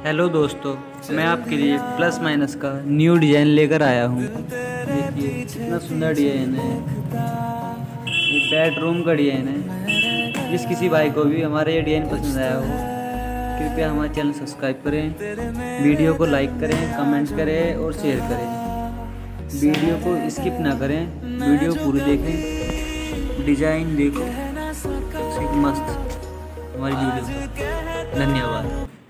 Hello दोस्तों, मैं आपके लिए प्लस माइनस का न्यू डिज़ाइन लेकर आया हूँ। देखिए कितना सुंदर डिज़ाइन है। ये बेडरूम का डिज़ाइन है। जिस किसी भाई को भी हमारा ये डिज़ाइन पसंद आया हो, कृपया हमारे चैनल सब्सक्राइब करें, वीडियो को लाइक करें, कमेंट करें और शेयर करें। वीडियो को स्किप ना करें, वीडियो पूरी देखें। डिज़ाइन देखो, मस्त हमारी वीडियो। धन्यवाद।